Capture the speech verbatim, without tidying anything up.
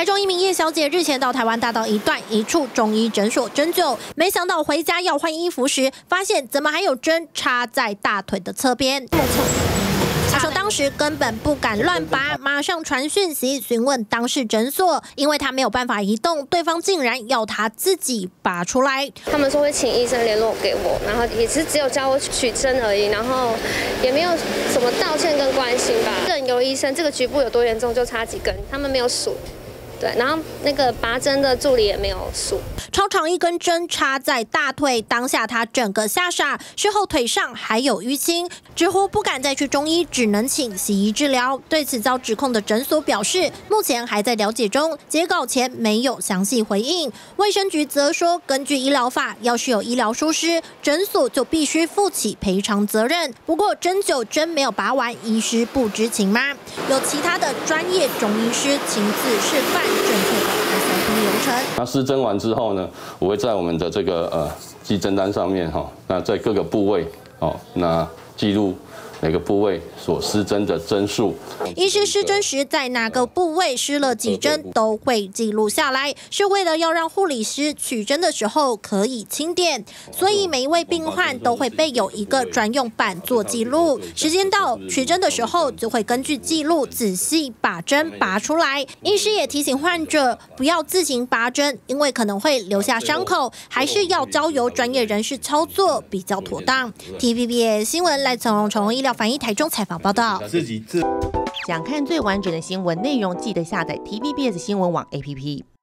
台中一名叶小姐日前到台湾大道一段一处中医诊所针灸，没想到回家要换衣服时，发现怎么还有针插在大腿的侧边。她说当时根本不敢乱拔，马上传讯息询问当事诊所，因为她没有办法移动，对方竟然要她自己拔出来。 他们说会请医生联络给我，然后也是只有教我取针而已，然后也没有什么道歉跟关心吧。任由医生这个局部有多严重就插几根，他们没有数。对，然后那个拔针的助理也没有数， 超长一根针插在大腿，当下他整个吓傻，事后腿上还有淤青，直呼不敢再去中医，只能请西医治疗。对此遭指控的诊所表示，目前还在了解中，截稿前没有详细回应。卫生局则说，根据医疗法，要是有医疗疏失，诊所就必须负起赔偿责任。不过针灸针没有拔完，医师不知情吗？有其他的专业中医师亲自示范正确的 S O P 流程。 那施针完之后呢，我会在我们的这个呃记针单上面哈，那在各个部位哦，那记录每个部位所施针的针数。 医师施针时在哪个部位施了几针都会记录下来，是为了要让护理师取针的时候可以清点。所以每一位病患都会备有一个专用板做记录，时间到取针的时候就会根据记录仔细把针拔出来。医师也提醒患者不要自行拔针，因为可能会留下伤口，还是要交由专业人士操作比较妥当。T V B S 新闻赖从荣从医疗反映台中采访报道。 自己自想看最完整的新闻内容，记得下载 T V B S 新闻网 A P P。